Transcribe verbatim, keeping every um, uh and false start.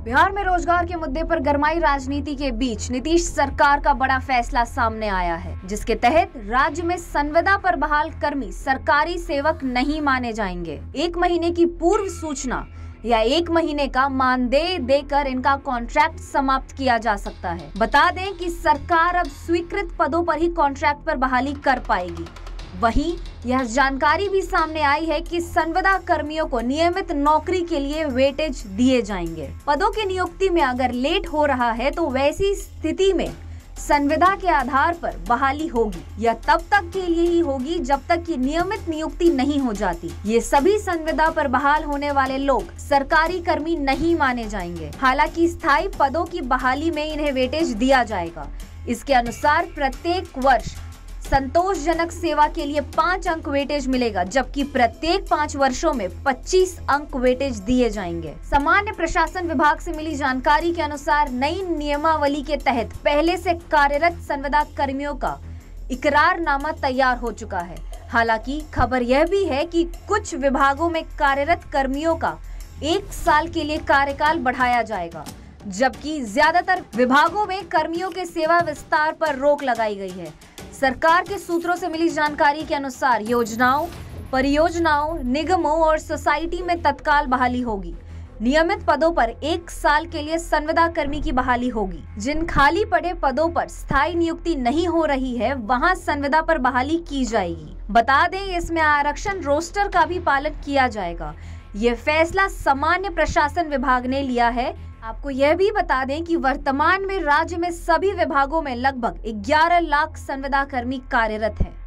बिहार में रोजगार के मुद्दे पर गरमाई राजनीति के बीच नीतीश सरकार का बड़ा फैसला सामने आया है, जिसके तहत राज्य में संविदा पर बहाल कर्मी सरकारी सेवक नहीं माने जाएंगे। एक महीने की पूर्व सूचना या एक महीने का मानदेय देकर इनका कॉन्ट्रैक्ट समाप्त किया जा सकता है। बता दें कि सरकार अब स्वीकृत पदों पर ही कॉन्ट्रैक्ट पर बहाली कर पाएगी। वहीं यह जानकारी भी सामने आई है कि संविदा कर्मियों को नियमित नौकरी के लिए वेटेज दिए जाएंगे। पदों की नियुक्ति में अगर लेट हो रहा है तो वैसी स्थिति में संविदा के आधार पर बहाली होगी। यह तब तक के लिए ही होगी जब तक कि नियमित नियुक्ति नहीं हो जाती। ये सभी संविदा पर बहाल होने वाले लोग सरकारी कर्मी नहीं माने जाएंगे। हालांकि स्थायी पदों की बहाली में इन्हें वेटेज दिया जाएगा। इसके अनुसार प्रत्येक वर्ष संतोषजनक सेवा के लिए पाँच अंक वेटेज मिलेगा, जबकि प्रत्येक पाँच वर्षों में पच्चीस अंक वेटेज दिए जाएंगे। सामान्य प्रशासन विभाग से मिली जानकारी के अनुसार नई नियमावली के तहत पहले से कार्यरत संविदा कर्मियों का इकरारनामा तैयार हो चुका है। हालांकि खबर यह भी है कि कुछ विभागों में कार्यरत कर्मियों का एक साल के लिए कार्यकाल बढ़ाया जाएगा, जबकि ज्यादातर विभागों में कर्मियों के सेवा विस्तार पर रोक लगाई गई है। सरकार के सूत्रों से मिली जानकारी के अनुसार योजनाओं, परियोजनाओं, निगमों और सोसाइटी में तत्काल बहाली होगी। नियमित पदों पर एक साल के लिए संविदा कर्मी की बहाली होगी। जिन खाली पड़े पदों पर स्थायी नियुक्ति नहीं हो रही है, वहां संविदा पर बहाली की जाएगी। बता दें, इसमें आरक्षण रोस्टर का भी पालन किया जाएगा। ये फैसला सामान्य प्रशासन विभाग ने लिया है। आपको यह भी बता दें कि वर्तमान में राज्य में सभी विभागों में लगभग ग्यारह लाख संविदा कर्मी कार्यरत हैं।